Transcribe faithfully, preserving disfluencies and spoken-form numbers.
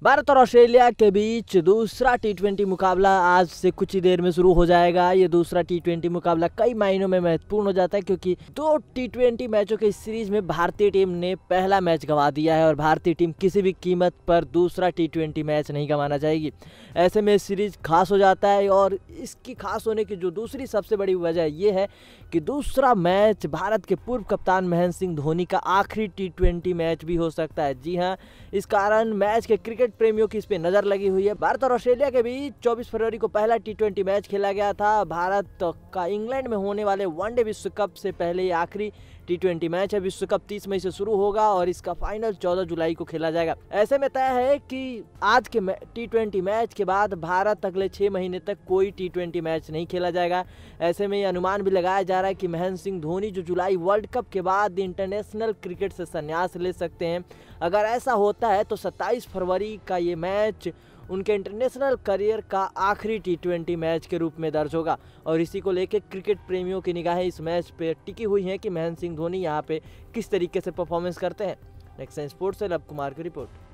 भारत और ऑस्ट्रेलिया के बीच दूसरा टी ट्वेंटी मुकाबला आज से कुछ ही देर में शुरू हो जाएगा। ये दूसरा टी ट्वेंटी मुकाबला कई मायनों में महत्वपूर्ण हो जाता है क्योंकि दो टी ट्वेंटी मैचों के इस सीरीज में भारतीय टीम ने पहला मैच गंवा दिया है और भारतीय टीम किसी भी कीमत पर दूसरा टी ट्वेंटी मैच नहीं गंवाना चाहेगी। ऐसे में सीरीज खास हो जाता है और इसकी खास होने की जो दूसरी सबसे बड़ी वजह ये है कि दूसरा मैच भारत के पूर्व कप्तान महेंद्र सिंह धोनी का आखिरी टी ट्वेंटी मैच भी हो सकता है। जी हाँ, इस कारण मैच के क्रिकेट प्रेमियों की इस पे नजर लगी हुई है। भारत और ऑस्ट्रेलिया के बीच चौबीस फरवरी को पहला टी ट्वेंटी मैच खेला गया था। भारत का इंग्लैंड में होने वाले वनडे विश्व कप से पहले ये आखिरी टी ट्वेंटी मैच है। विश्व कप तीस मई से शुरू होगा और इसका फाइनल चौदह जुलाई को खेला जाएगा। ऐसे में तय है कि आज के टी ट्वेंटी मैच के बाद भारत अगले छह महीने तक कोई टी ट्वेंटी मैच नहीं खेला जाएगा। ऐसे में ये अनुमान भी लगाया जा रहा है कि महेंद्र सिंह धोनी जो जुलाई वर्ल्ड कप के बाद इंटरनेशनल क्रिकेट से संन्यास ले सकते हैं। अगर ऐसा होता है तो सत्ताईस फरवरी का ये मैच उनके इंटरनेशनल करियर का आखिरी टी ट्वेंटी मैच के रूप में दर्ज होगा और इसी को लेकर क्रिकेट प्रेमियों की निगाहें इस मैच पे टिकी हुई हैं कि महेंद्र सिंह धोनी यहाँ पे किस तरीके से परफॉर्मेंस करते हैं। नेक्स्ट स्पोर्ट्स से लव कुमार की रिपोर्ट।